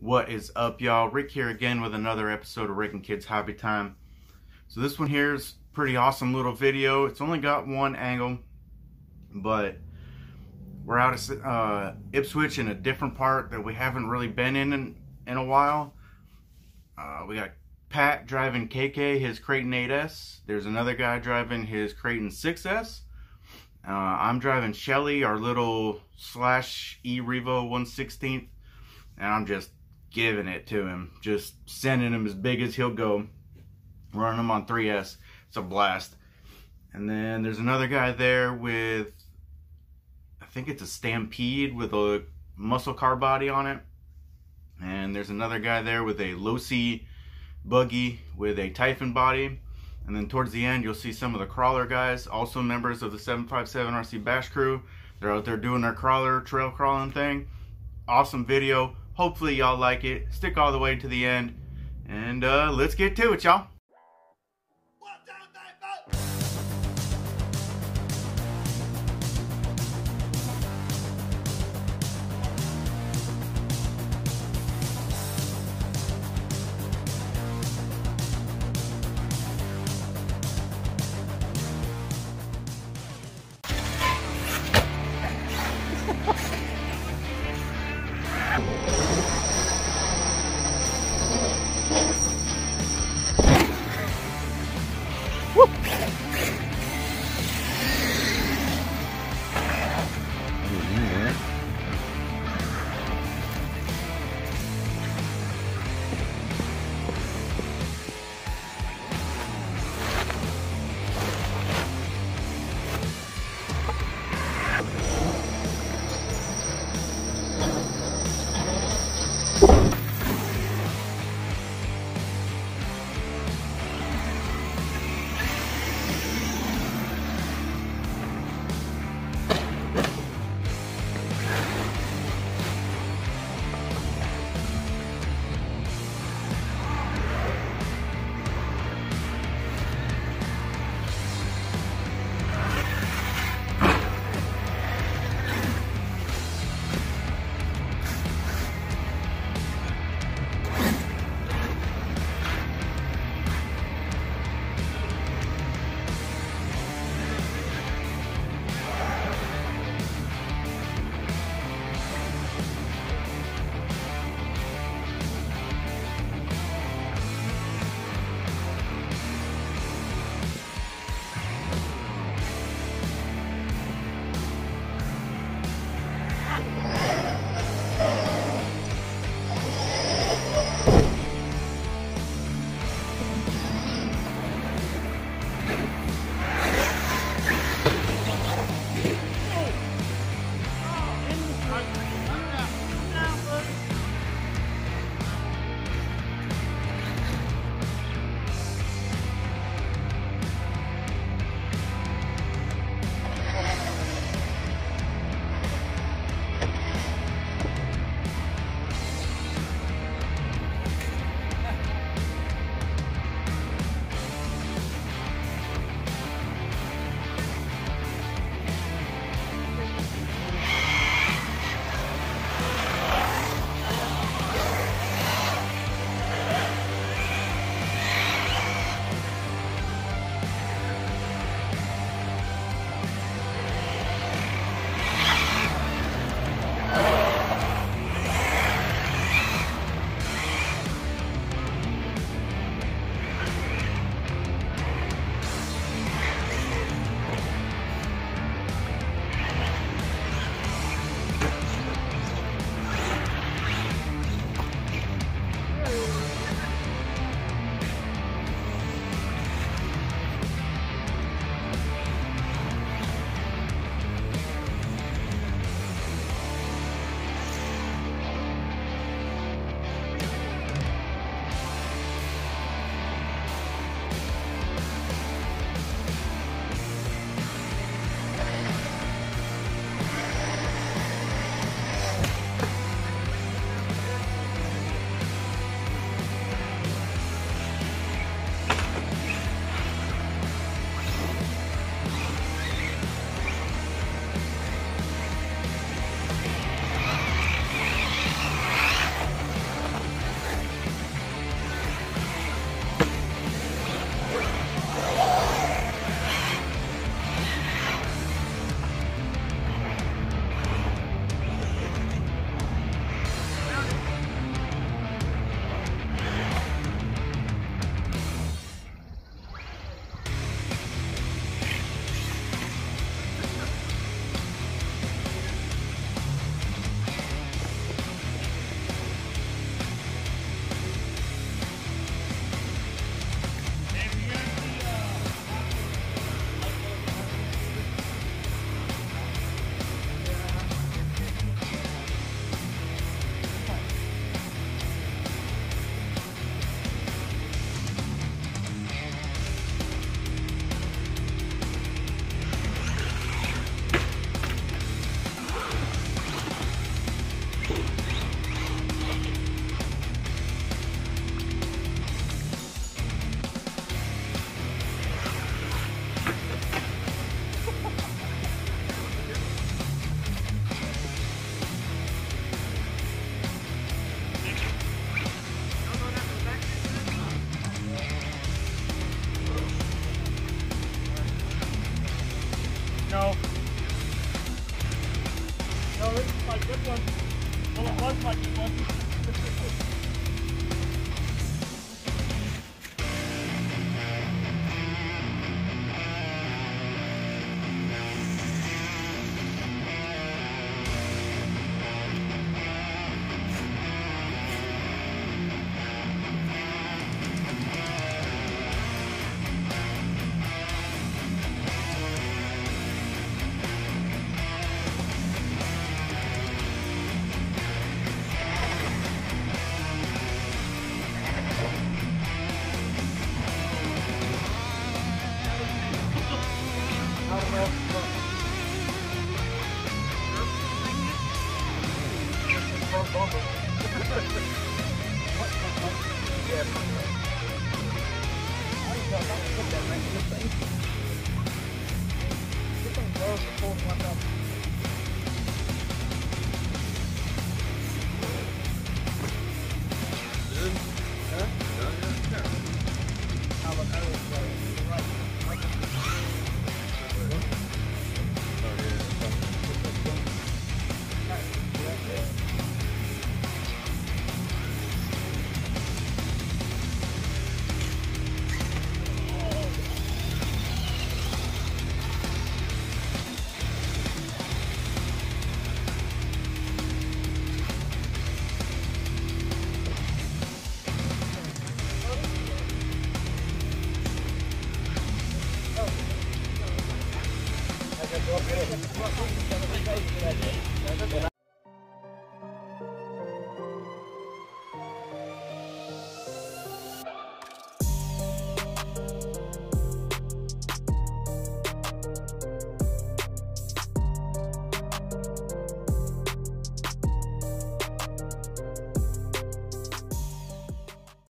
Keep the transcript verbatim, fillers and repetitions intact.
What is up, y'all? Rick here again with another episode of Rick and Kids Hobby Time. So this one here is a pretty awesome little video. It's only got one angle, but we're out of uh, Ipswich in a different part that we haven't really been in in, in a while. Uh, we got Pat driving K K, his Kraton eight S. There's another guy driving his Kraton six S. Uh, I'm driving SHELLY, our little slash e-revo one sixteenth, and I'm just giving it to him, just sending him as big as he'll go, running him on three S. It's a blast. And then there's another guy there with, I think it's a Stampede with a muscle car body on it. And there's another guy there with a losi buggy with a Typhon body. And then towards the end you'll see some of the crawler guys, also members of the seven five seven R C Bash crew. They're out there doing their crawler trail crawling thing. Awesome video. Hopefully y'all like it. Stick all the way to the end, and uh, let's get to it, y'all. Okay.